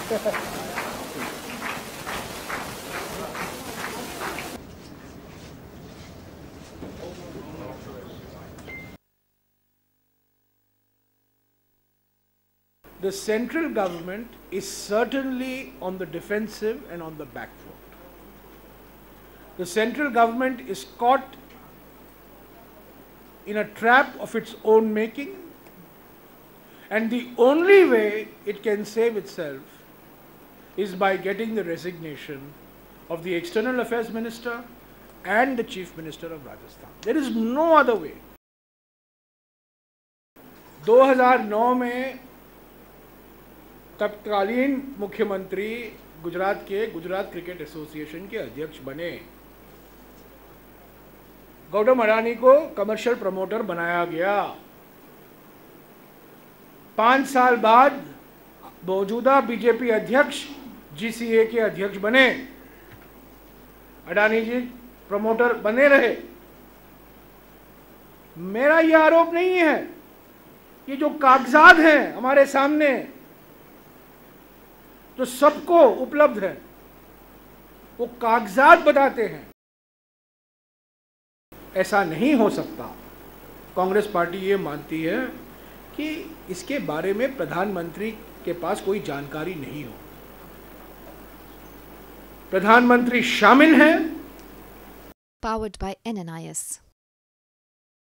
The central government is certainly on the defensive and on the back foot. The central government is caught in a trap of its own making, and the only way it can save itself is by getting the resignation of the External Affairs Minister and the Chief Minister of Rajasthan. There is no other way. 2009 में तत्कालीन मुख्यमंत्री गुजरात के Gujarat cricket association के अध्यक्ष बने। गौतम अडानी को commercial promoter बनाया गया। 5 साल बाद मौजूदा बीजेपी अध्यक्ष जीसीए के अध्यक्ष बने। अडानी जी प्रमोटर बने रहे। मेरा यह आरोप नहीं है, ये जो कागजात हैं हमारे सामने जो सबको उपलब्ध है, वो कागजात बताते हैं ऐसा नहीं हो सकता। कांग्रेस पार्टी ये मानती है कि इसके बारे में प्रधानमंत्री के पास कोई जानकारी नहीं हो। प्रधानमंत्री शामिल हैं। Powered by NNIS.